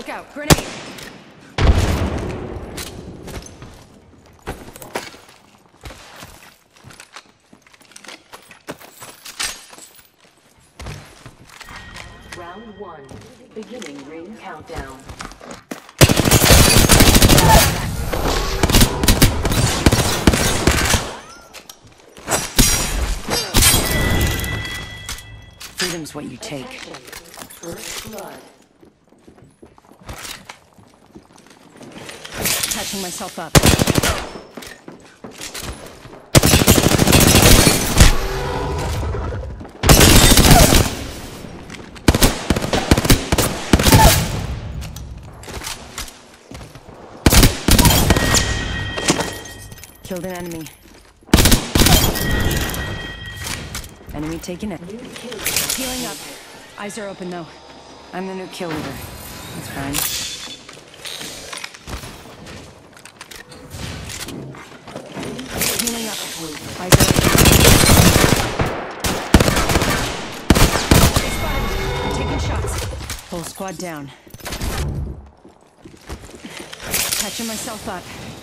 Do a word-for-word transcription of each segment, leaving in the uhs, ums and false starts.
Look out, grenade! Round one, beginning ring countdown. Freedom's what you take. First blood. Catching myself up. Killed an enemy. Enemy taken it. Healing up. Eyes are open though. I'm the new kill leader. That's fine. Healing up. Eyes are open. They spotted me. I'm taking shots. Whole squad down. Catching myself up.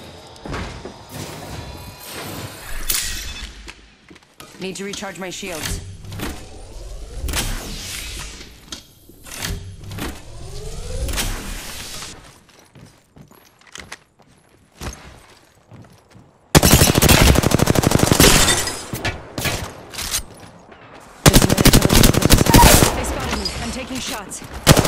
Need to recharge my shields. They spotted me. I'm taking shots.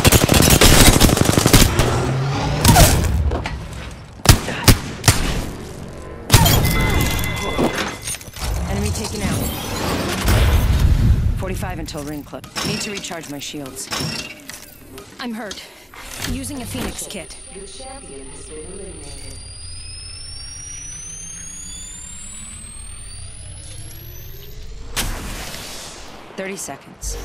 Enemy taken out. forty-five until ring clip. Need to recharge my shields. I'm hurt. Using a Phoenix kit. Your champion has been eliminated. Thirty seconds.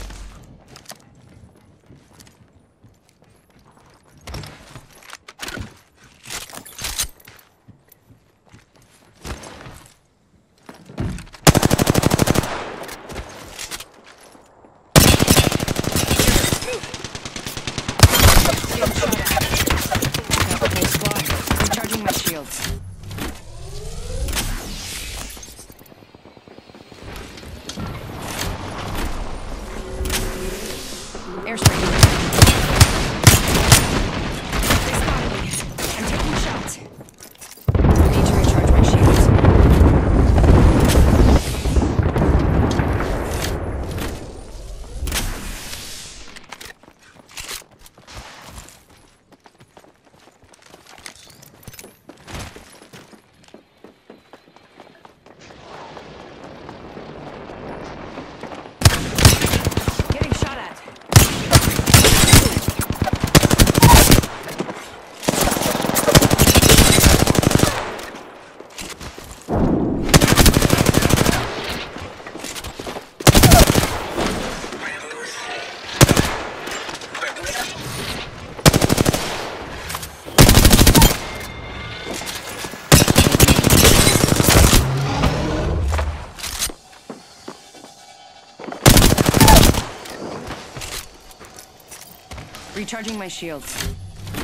Recharging my shields. Airstrike. They spotted me. I'm taking shots. Need to recharge my shields. Getting shot at. Recharging my shields.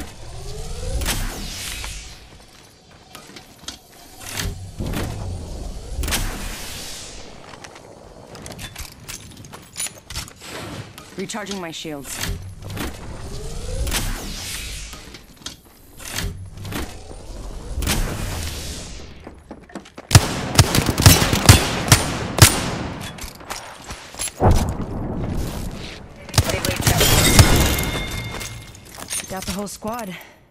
Recharging my shields. Got the whole squad.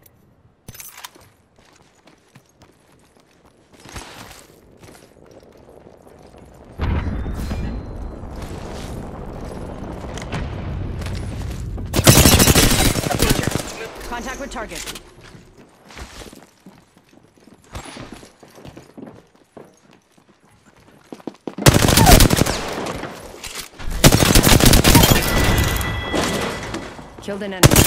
Contact with target. Killed an enemy.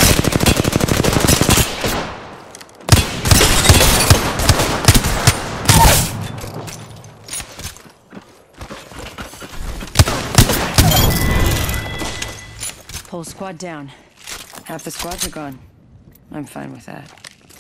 Whole squad down. Half the squads are gone. I'm fine with that.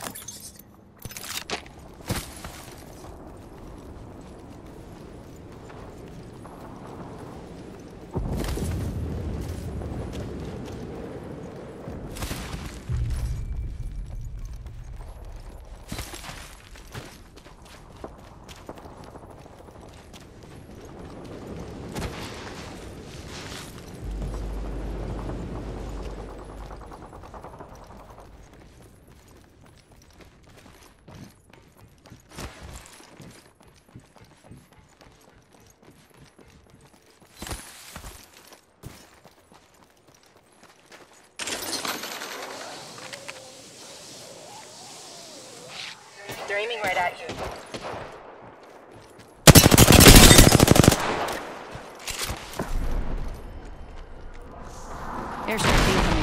They're aiming right at you. Airstrike incoming.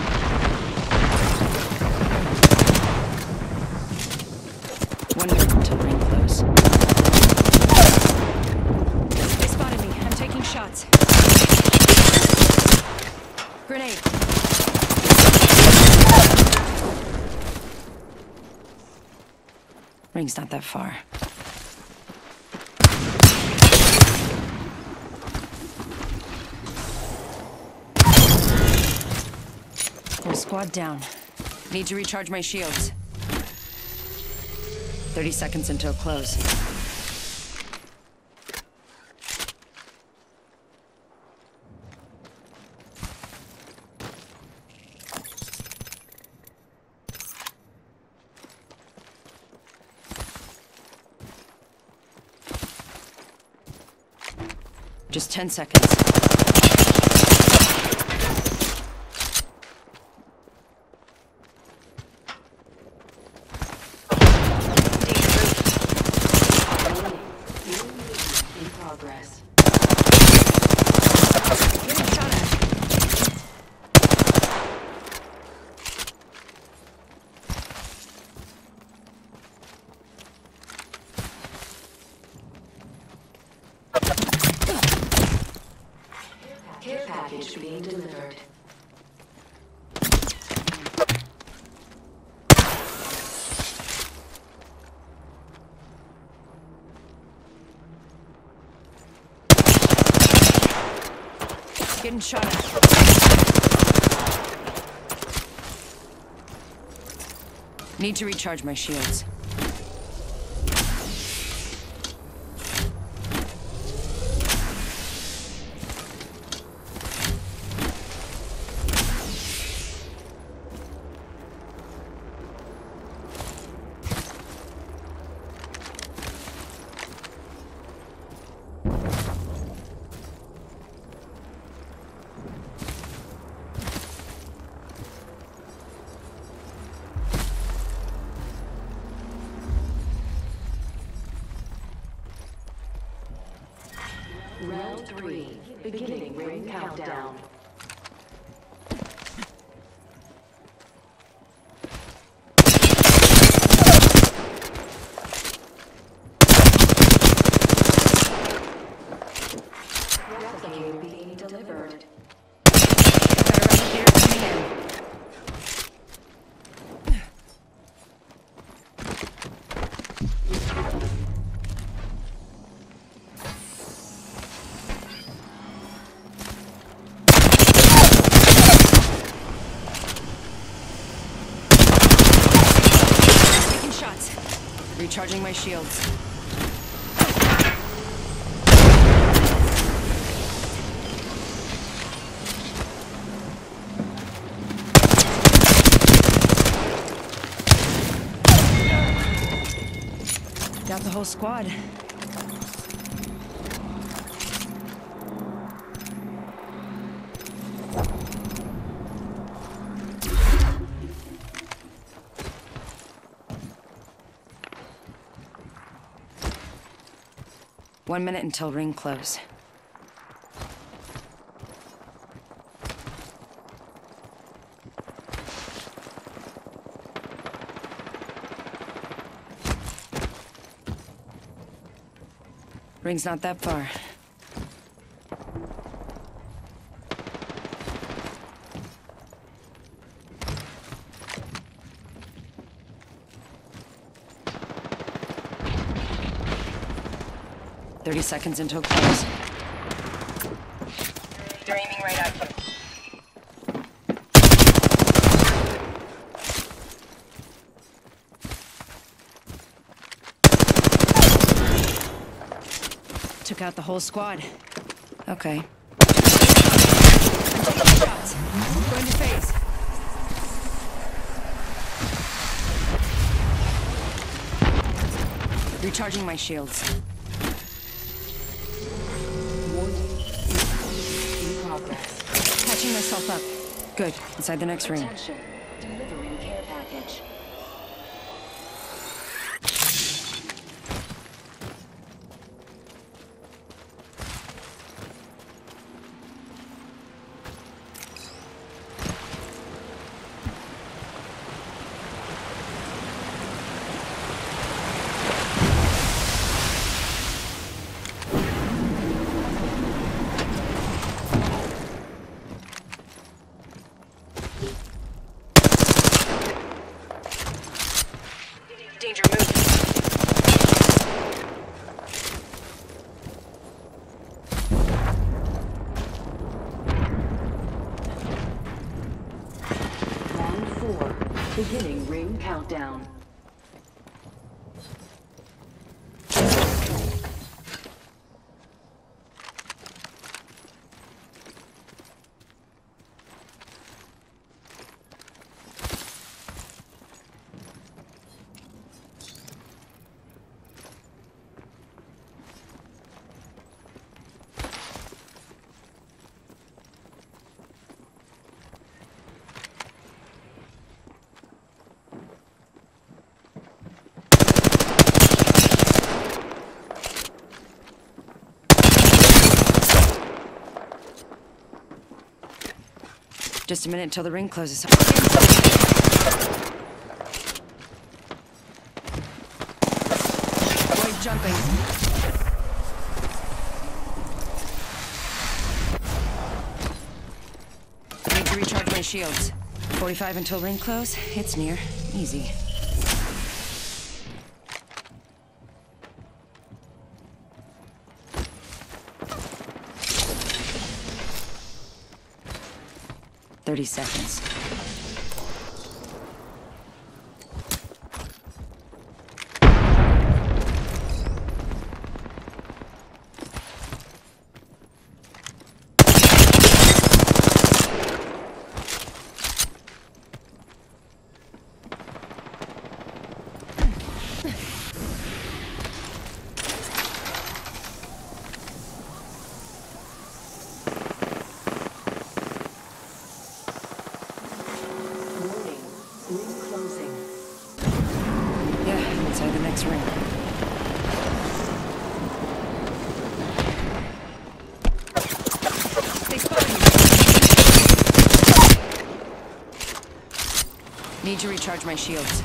One minute until ring close. They spotted me. I'm taking shots. Grenade. Ring's not that far. Whole squad down. Need to recharge my shields. Thirty seconds until close. Just ten seconds. In progress. Getting shot at. Care package being delivered. Getting shot at. Need to recharge my shields. Round three. Beginning ring countdown. Replicator being delivered. Got a replicator coming in. Taking shots. Recharging my shields. Got the whole squad. One minute until ring close. Ring's not that far. thirty seconds until close. They're aiming right at you. Took out the whole squad. Okay. I'm taking shots. Going to phase. Recharging my shields. In progress. Patching myself up. Good. Inside the next ring. Attention. Delivering care package. Danger, move. Round four. Beginning ring countdown. Just a minute until the ring closes. Avoid jumping. I need to recharge my shields. forty-five until ring close. It's near. Easy. Thirty seconds. Inside the next ring. They spotted me. Need to recharge my shields.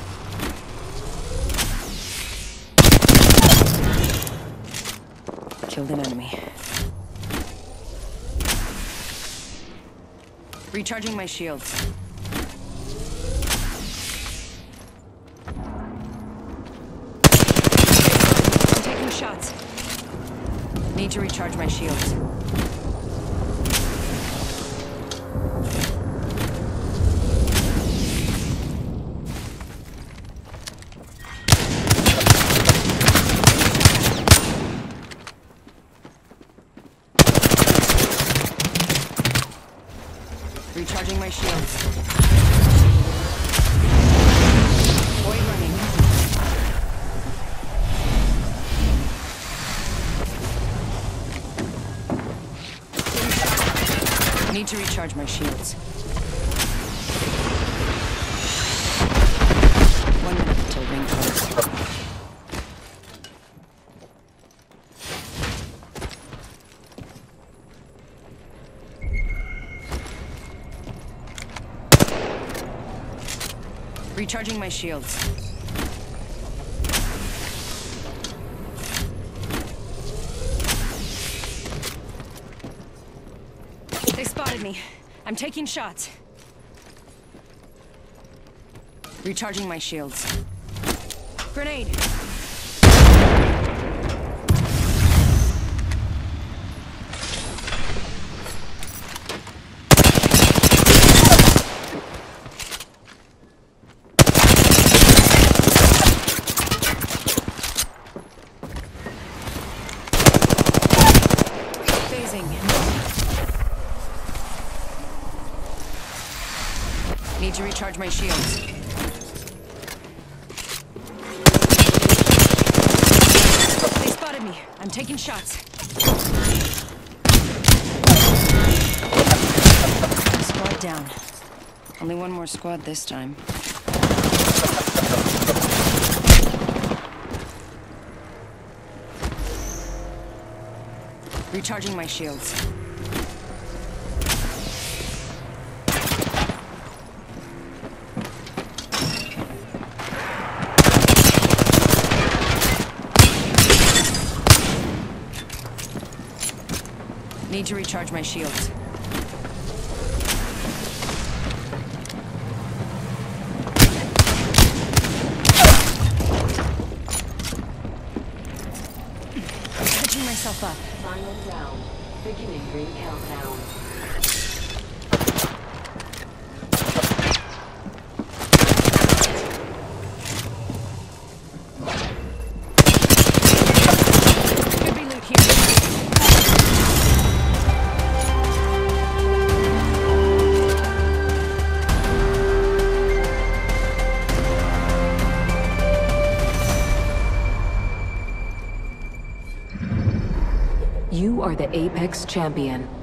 Killed an enemy. Recharging my shields. Shots. Need to recharge my shields. Recharging my shields. Boy running. Need to recharge my shields. One minute until ring close. Recharging my shields. They spotted me. I'm taking shots. Recharging my shields. Grenade! Need to recharge my shields. They spotted me. I'm taking shots. Squad down. Only one more squad this time. Recharging my shields. Need to recharge my shields. Catching myself up. Final round. Beginning ring countdown. Could be loot here. You are the Apex champion.